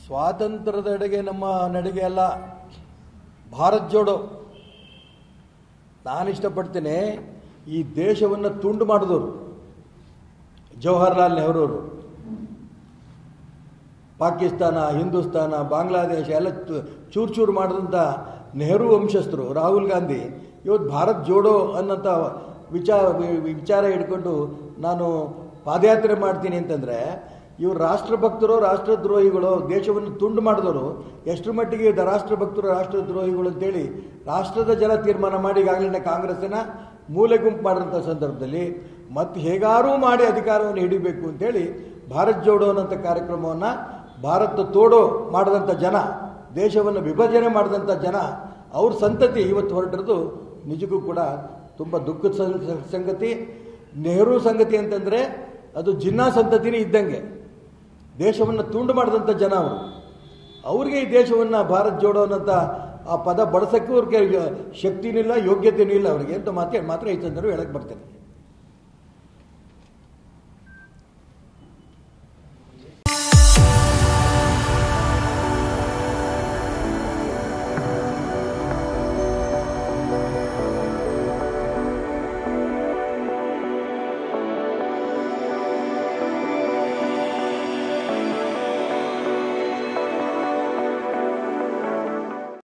ಸ್ವಾತಂತ್ರ್ಯದೆಡೆಗೆ ನಮ್ಮ ನಡೆಗೆ ಅಲ್ಲ, ಭಾರತ್ ಜೋಡೋ. ನಾನು ಇಷ್ಟಪಡ್ತೇನೆ, ಈ ದೇಶವನ್ನು ತುಂಡು ಮಾಡಿದವರು ಜವಾಹರ್ಲಾಲ್ ನೆಹರೂರು. ಪಾಕಿಸ್ತಾನ, ಹಿಂದೂಸ್ತಾನ, ಬಾಂಗ್ಲಾದೇಶ ಎಲ್ಲ ಚೂರು ಚೂರು ಮಾಡಿದಂಥ ನೆಹರು ವಂಶಸ್ಥರು ರಾಹುಲ್ ಗಾಂಧಿ ಇವತ್ತು ಭಾರತ್ ಜೋಡೋ ಅನ್ನೋಂಥ ವಿಚಾರ ಹಿಡ್ಕೊಂಡು ನಾನು ಪಾದಯಾತ್ರೆ ಮಾಡ್ತೀನಿ ಅಂತಂದರೆ, ಇವರು ರಾಷ್ಟ್ರಭಕ್ತರು, ರಾಷ್ಟ್ರದ್ರೋಹಿಗಳು, ದೇಶವನ್ನು ತುಂಡು ಮಾಡಿದವರು ಎಷ್ಟರ ಮಟ್ಟಿಗೆ ರಾಷ್ಟ್ರಭಕ್ತರು, ರಾಷ್ಟ್ರದ್ರೋಹಿಗಳು ಅಂತೇಳಿ ರಾಷ್ಟ್ರದ ಜನ ತೀರ್ಮಾನ ಮಾಡಿ ಈಗಾಗಲೇ ಕಾಂಗ್ರೆಸ್ಸಿನ ಮೂಲೆ ಗುಂಪು ಮಾಡಿದಂಥ ಸಂದರ್ಭದಲ್ಲಿ ಮತ್ತೆ ಹೇಗಾರೂ ಮಾಡಿ ಅಧಿಕಾರವನ್ನು ಹಿಡಿಬೇಕು ಅಂತೇಳಿ ಭಾರತ್ ಜೋಡೋ ಅನ್ನೋಂಥ ಕಾರ್ಯಕ್ರಮವನ್ನು ಭಾರತ ತೋಡೋ ಮಾಡಿದಂಥ ಜನ, ದೇಶವನ್ನು ವಿಭಜನೆ ಮಾಡಿದಂಥ ಜನ, ಅವ್ರ ಸಂತತಿ ಇವತ್ತು ಹೊರಟಿರೋದು ನಿಜಕ್ಕೂ ಕೂಡ ತುಂಬ ದುಃಖದ ಸಂಗತಿ. ನೆಹರು ಸಂಗತಿ ಅಂತಂದರೆ ಅದು ಜಿನ್ನಾ ಸಂತತಿನೇ ಇದ್ದಂಗೆ. ದೇಶವನ್ನು ತುಂಡು ಮಾಡಿದಂಥ ಜನ ಅವರು. ಅವ್ರಿಗೆ ಈ ದೇಶವನ್ನು ಭಾರತ್ ಜೋಡೋ ಅನ್ನೋಂಥ ಆ ಪದ ಬಳಸೋಕ್ಕೂ ಅವ್ರಿಗೆ ಶಕ್ತಿನೂ ಇಲ್ಲ, ಯೋಗ್ಯತೆಯೂ ಇಲ್ಲ ಅವರಿಗೆ ಅಂತ ಮಾತ್ರ ಈ ಸಂದರ್ಭ ಹೇಳಕ್ಕೆ ಬರ್ತೇನೆ.